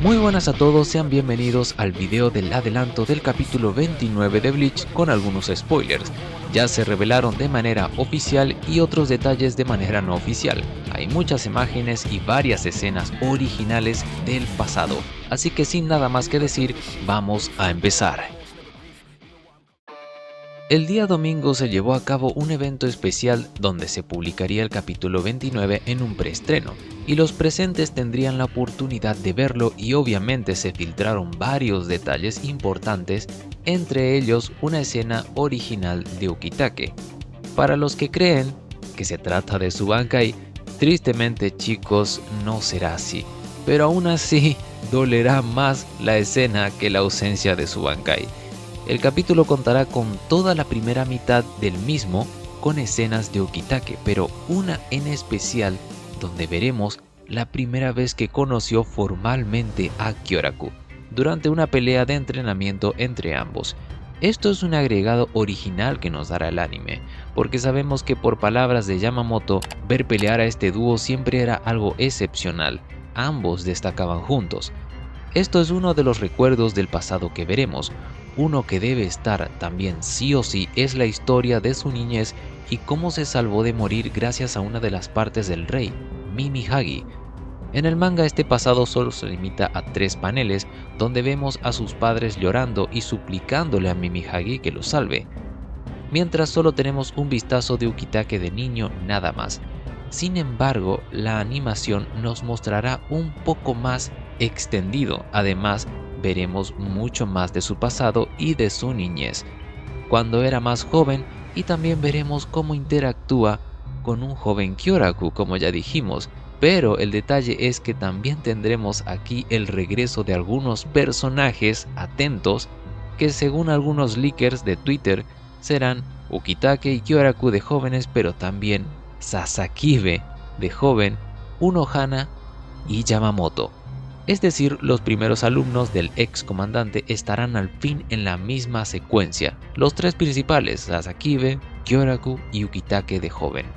Muy buenas a todos, sean bienvenidos al video del adelanto del capítulo 29 de Bleach con algunos spoilers. Ya se revelaron de manera oficial y otros detalles de manera no oficial. Hay muchas imágenes y varias escenas originales del pasado, así que sin nada más que decir, vamos a empezar. El día domingo se llevó a cabo un evento especial donde se publicaría el capítulo 29 en un preestreno, y los presentes tendrían la oportunidad de verlo y obviamente se filtraron varios detalles importantes, entre ellos una escena original de Ukitake. Para los que creen que se trata de su Bankai, tristemente chicos no será así, pero aún así dolerá más la escena que la ausencia de su Bankai. El capítulo contará con toda la primera mitad del mismo con escenas de Ukitake, pero una en especial donde veremos la primera vez que conoció formalmente a Kyoraku, durante una pelea de entrenamiento entre ambos. Esto es un agregado original que nos dará el anime, porque sabemos que por palabras de Yamamoto, ver pelear a este dúo siempre era algo excepcional, ambos destacaban juntos. Esto es uno de los recuerdos del pasado que veremos. Uno que debe estar también sí o sí es la historia de su niñez y cómo se salvó de morir gracias a una de las partes del rey, Mimi-Hagi. En el manga este pasado solo se limita a 3 paneles donde vemos a sus padres llorando y suplicándole a Mimi-Hagi que lo salve, mientras solo tenemos un vistazo de Ukitake de niño nada más. Sin embargo, la animación nos mostrará un poco más extendido, además veremos mucho más de su pasado y de su niñez, cuando era más joven, y también veremos cómo interactúa con un joven Kyoraku, como ya dijimos, pero el detalle es que también tendremos aquí el regreso de algunos personajes atentos que según algunos leakers de Twitter serán Ukitake y Kyoraku de jóvenes, pero también Sasakibe de joven, Unohana y Yamamoto. Es decir, los primeros alumnos del ex comandante estarán al fin en la misma secuencia, los 3 principales, Sasakibe, Kyoraku y Ukitake de joven.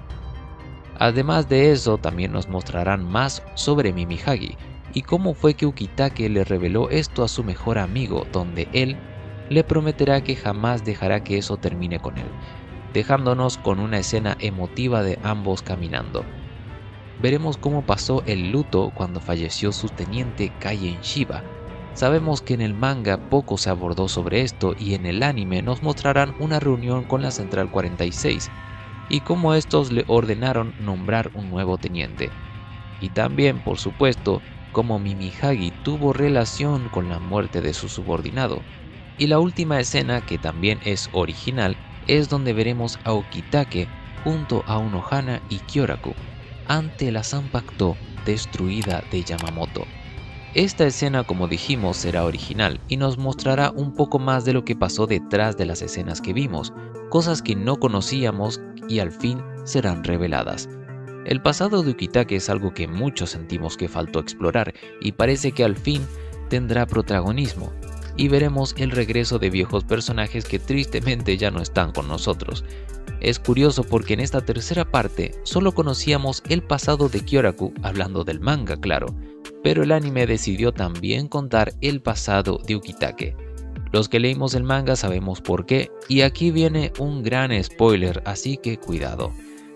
Además de eso, también nos mostrarán más sobre Mimi-Hagi y cómo fue que Ukitake le reveló esto a su mejor amigo, donde él le prometerá que jamás dejará que eso termine con él, dejándonos con una escena emotiva de ambos caminando. Veremos cómo pasó el luto cuando falleció su teniente Kaien Shiba. Sabemos que en el manga poco se abordó sobre esto y en el anime nos mostrarán una reunión con la Central 46 y cómo estos le ordenaron nombrar un nuevo teniente. Y también, por supuesto, cómo Mimi-Hagi tuvo relación con la muerte de su subordinado. Y la última escena, que también es original, es donde veremos a Ukitake junto a Unohana y Kyoraku ante la Zanpakuto destruida de Yamamoto. Esta escena, como dijimos, será original y nos mostrará un poco más de lo que pasó detrás de las escenas que vimos, cosas que no conocíamos y al fin serán reveladas. El pasado de Ukitake es algo que muchos sentimos que faltó explorar y parece que al fin tendrá protagonismo, y veremos el regreso de viejos personajes que tristemente ya no están con nosotros. Es curioso porque en esta tercera parte solo conocíamos el pasado de Kyoraku, hablando del manga claro, pero el anime decidió también contar el pasado de Ukitake. Los que leímos el manga sabemos por qué, y aquí viene un gran spoiler, así que cuidado.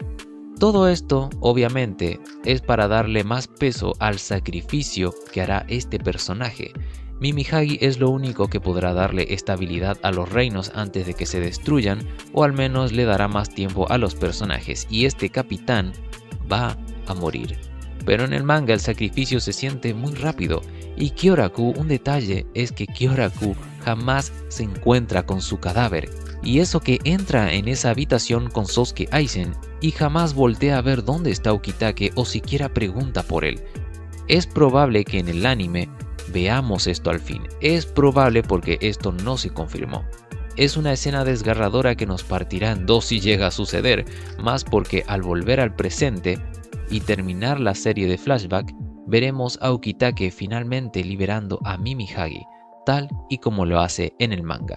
Todo esto, obviamente, es para darle más peso al sacrificio que hará este personaje. Mimi-Hagi es lo único que podrá darle estabilidad a los reinos antes de que se destruyan, o al menos le dará más tiempo a los personajes, y este capitán va a morir. Pero en el manga el sacrificio se siente muy rápido, y Kyoraku, un detalle es que Kyoraku jamás se encuentra con su cadáver, y eso que entra en esa habitación con Sosuke Aizen y jamás voltea a ver dónde está Ukitake o siquiera pregunta por él. Es probable que en el anime veamos esto al fin, es probable porque esto no se confirmó. Es una escena desgarradora que nos partirá en dos si llega a suceder, más porque al volver al presente y terminar la serie de flashback, veremos a Ukitake finalmente liberando a Mimi-Hagi, tal y como lo hace en el manga.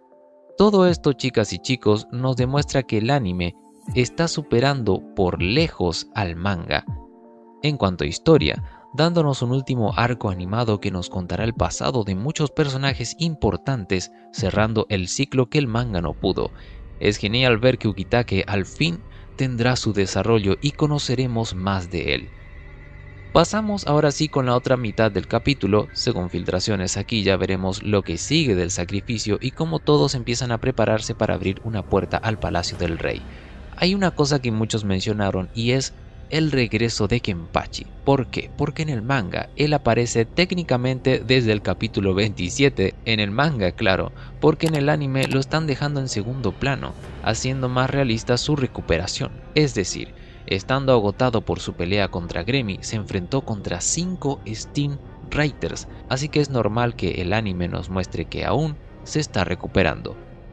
Todo esto, chicas y chicos, nos demuestra que el anime está superando por lejos al manga. En cuanto a historia, dándonos un último arco animado que nos contará el pasado de muchos personajes importantes, cerrando el ciclo que el manga no pudo. Es genial ver que Ukitake al fin tendrá su desarrollo y conoceremos más de él. Pasamos ahora sí con la otra mitad del capítulo. Según filtraciones, aquí ya veremos lo que sigue del sacrificio y cómo todos empiezan a prepararse para abrir una puerta al palacio del rey. Hay una cosa que muchos mencionaron y es el regreso de Kenpachi. ¿Por qué? Porque en el manga él aparece técnicamente desde el capítulo 27, en el manga claro, porque en el anime lo están dejando en segundo plano, haciendo más realista su recuperación. Es decir, estando agotado por su pelea contra Gremi, se enfrentó contra 5 Steam Raiders, así que es normal que el anime nos muestre que aún se está recuperando.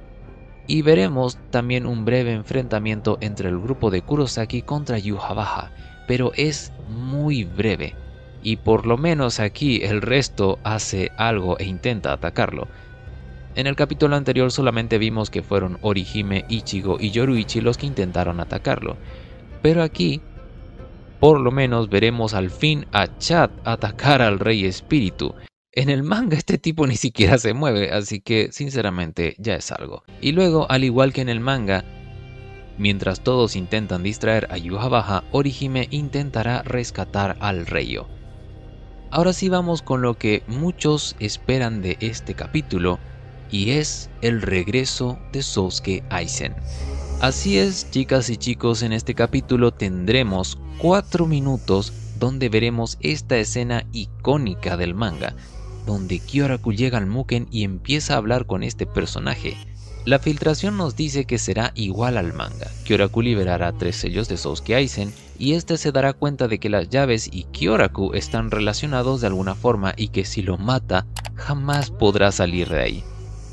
Y veremos también un breve enfrentamiento entre el grupo de Kurosaki contra Yhwach, pero es muy breve, y por lo menos aquí el resto hace algo e intenta atacarlo. En el capítulo anterior solamente vimos que fueron Orihime, Ichigo y Yoruichi los que intentaron atacarlo, pero aquí por lo menos veremos al fin a Chad atacar al Rey Espíritu. En el manga este tipo ni siquiera se mueve, así que sinceramente ya es algo. Y luego, al igual que en el manga, mientras todos intentan distraer a Yhwach, Orihime intentará rescatar al rey. Ahora sí vamos con lo que muchos esperan de este capítulo, y es el regreso de Sosuke Aizen. Así es, chicas y chicos, en este capítulo tendremos 4 minutos donde veremos esta escena icónica del manga, donde Kyoraku llega al Mugen y empieza a hablar con este personaje. La filtración nos dice que será igual al manga. Kyoraku liberará 3 sellos de Sosuke Aizen y este se dará cuenta de que las llaves y Kyoraku están relacionados de alguna forma y que si lo mata jamás podrá salir de ahí.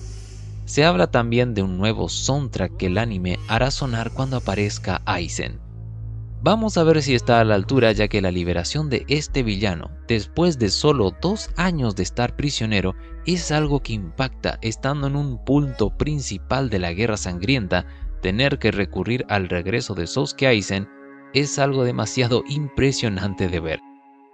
Se habla también de un nuevo soundtrack que el anime hará sonar cuando aparezca Aizen. Vamos a ver si está a la altura, ya que la liberación de este villano, después de solo 2 años de estar prisionero, es algo que impacta. Estando en un punto principal de la guerra sangrienta, tener que recurrir al regreso de Sosuke Aizen es algo demasiado impresionante de ver.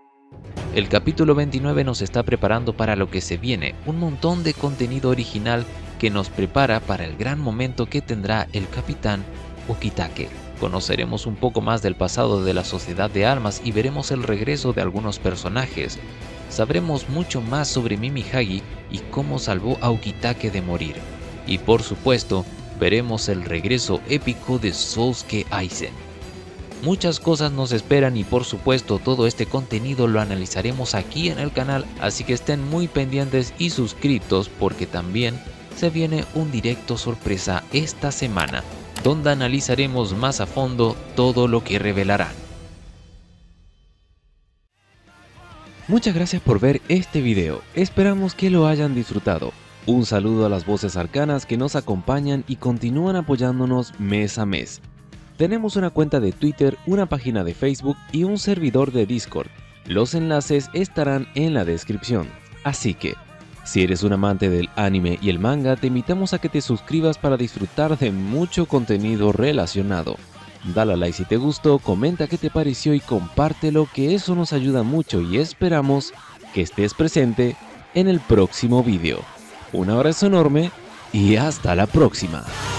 El capítulo 29 nos está preparando para lo que se viene, un montón de contenido original que nos prepara para el gran momento que tendrá el capitán Ukitake. Conoceremos un poco más del pasado de la Sociedad de Almas y veremos el regreso de algunos personajes. Sabremos mucho más sobre Mimihagi y cómo salvó a Ukitake de morir. Y por supuesto, veremos el regreso épico de Sosuke Aizen. Muchas cosas nos esperan y por supuesto todo este contenido lo analizaremos aquí en el canal, así que estén muy pendientes y suscritos porque también se viene un directo sorpresa esta semana, donde analizaremos más a fondo todo lo que revelarán. Muchas gracias por ver este video, esperamos que lo hayan disfrutado. Un saludo a las voces arcanas que nos acompañan y continúan apoyándonos mes a mes. Tenemos una cuenta de Twitter, una página de Facebook y un servidor de Discord. Los enlaces estarán en la descripción. Así que, si eres un amante del anime y el manga, te invitamos a que te suscribas para disfrutar de mucho contenido relacionado. Dale a like si te gustó, comenta qué te pareció y compártelo, que eso nos ayuda mucho y esperamos que estés presente en el próximo video. Un abrazo enorme y hasta la próxima.